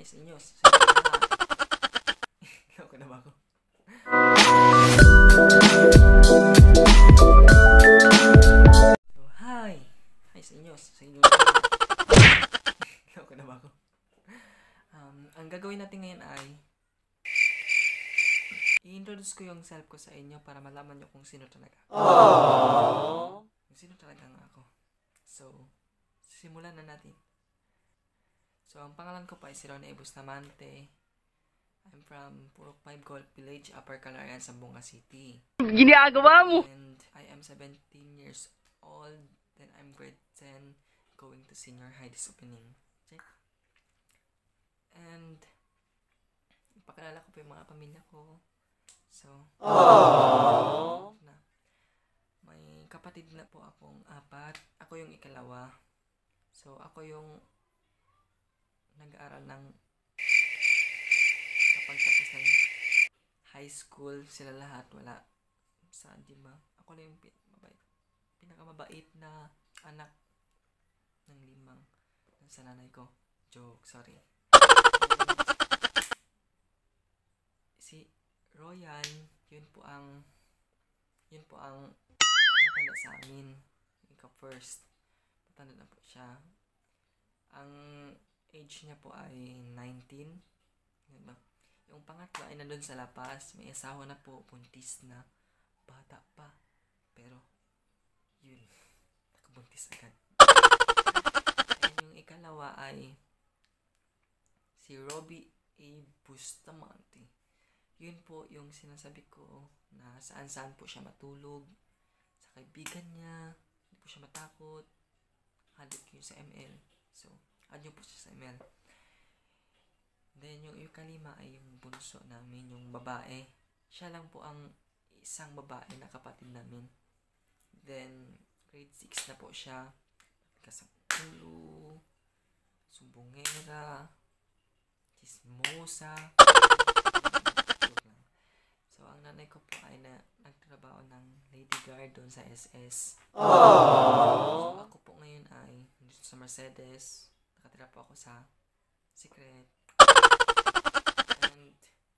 sa inyo. Sa inyo lahat. Loko na ba ako? So, hi! Hi sa inyo. Sa inyo lahat. Loko na ba ako? Ang gagawin natin ngayon ay i-introduce ko yung self ko sa inyo para malaman nyo kung sino talaga. Aww. Kung sino talaga nga ako. So, simulan na natin. So, ang pangalan ko pa ay si Ronnie Bustamante. I'm from Purok 5 Golf Village, Upper Calarian, Zamboanga City. Ginagawa mo! And I am 17 years old. Then I'm grade 10, going to senior high this opening. Check. And, ipakilala ko pa yung mga pamilya ko. So, na. May kapatid na po akong 4. Ako yung ikalawa. So, ako yung nag-aaral ng kapagtapos ng high school. Sila lahat wala sa, di ba? Ako lang yung pinakamabait na anak ng 5 sa nanay ko. Joke, sorry. Si Royan, yun po ang matanda sa amin. Ikaw first. Matanda na po siya. Ang age niya po ay 19. Diba? Yung pangatlo ay nandun sa lapas. May asawa na po, buntis na. Bata pa. Pero, yun. Nakabuntis agad. And yung ikalawa ay si Robbie A. Bustamante. Yun po yung sinasabi ko na saan-saan po siya matulog. Sa kaibigan niya. Hindi po siya matakot. Halik yun sa ML. So, add nyo po siya sa ML. Then, yung ikalima ay yung bunso namin, yung babae. Siya lang po ang isang babae na kapatid namin. Then, grade 6 na po siya. Kasangkulo, sumbongera, chismosa. So, ang nanay ko po ay nagtrabaho ng Lady Guard doon sa SS. So, ako po ngayon ay dito sa Mercedes. Nakatira po ako sa Secret. And,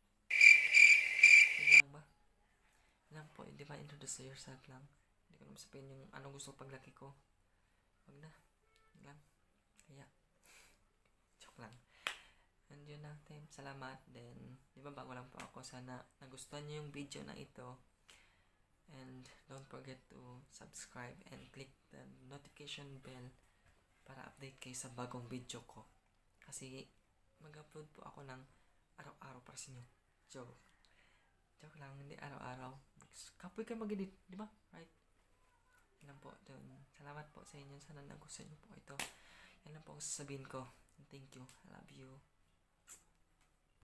yun lang ba? Yun lang po, di ba introduce yourself lang? Hindi ko naman sabihin yung anong gusto ko paglaki ko. Wag na. Yun lang. Kaya, joke lang. And yun lang, team. Salamat. Then, di ba bago lang po ako. Sana nagustuhan nyo yung video na ito. And don't forget to subscribe and click the notification bell para update kayo sa bagong video ko. Kasi mag-upload po ako ng araw-araw para sa inyo. Joke lang, hindi araw-araw. Kapoy kayo mag-edit, di ba? Right? Yan lang po. Dun. Salamat po sa inyo. Sana nagustuhan nyo po ito. Yan lang po ang sasabihin ko. Thank you. I love you.